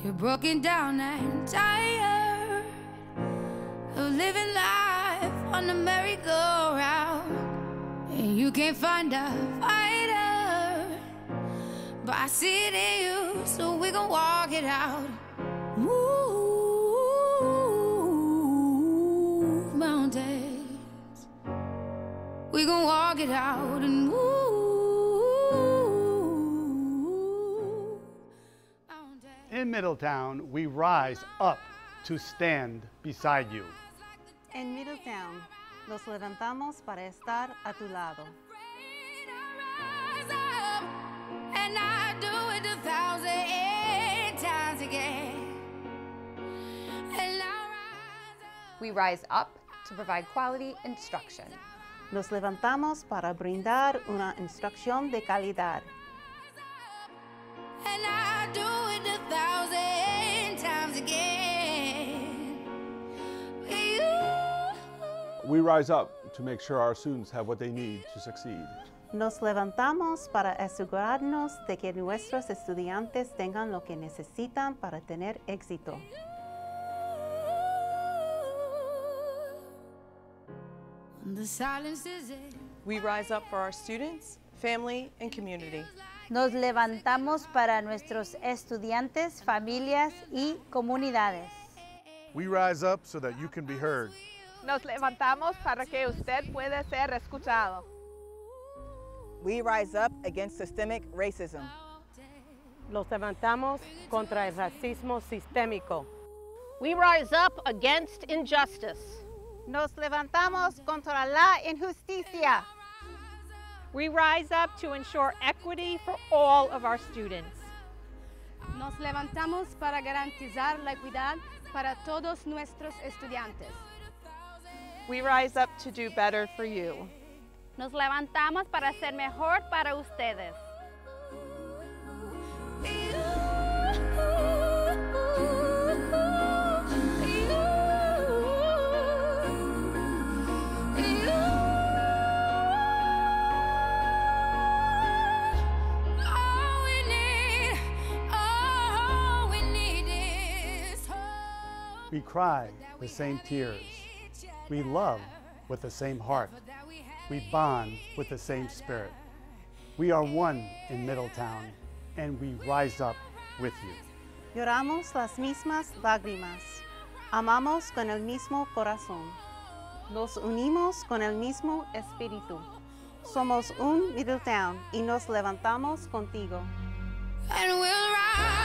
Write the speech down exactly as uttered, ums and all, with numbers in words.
You're broken down and tired of living life on the merry-go-round, and you can't find a fighter, but I see it in you, so we gon' walk it out. Move mountains, we gon' walk it out and move. In Middletown, we rise up to stand beside you. En Middletown, nos levantamos para estar a tu lado. And I do it a thousand times again. And I rise up. We rise up to provide quality instruction. Nos levantamos para brindar una instrucción de calidad. And I do it a thousand times again. You. We rise up to make sure our students have what they need to succeed. Nos levantamos para asegurarnos de que nuestros estudiantes tengan lo que necesitan para tener éxito. The silence is it. We rise up for our students, family, and community. Nos levantamos para nuestros estudiantes, familias y comunidades. We rise up so that you can be heard. Nos levantamos para que usted pueda ser escuchado. We rise up against systemic racism. Nos levantamos contra el racismo sistémico. We rise up against injustice. Nos levantamos contra la injusticia. We rise up to ensure equity for all of our students. Nos levantamos para garantizar la equidad para todos nuestros estudiantes. We rise up to do better for you. Nos levantamos para ser mejor para ustedes. We cry the same tears. We love with the same heart. We bond with the same spirit. We are one in Middletown, and we rise up with you. Lloramos las mismas lágrimas. Amamos con el mismo corazón. Nos unimos con el mismo espíritu. Somos un Middletown y nos levantamos contigo. And we'll rise.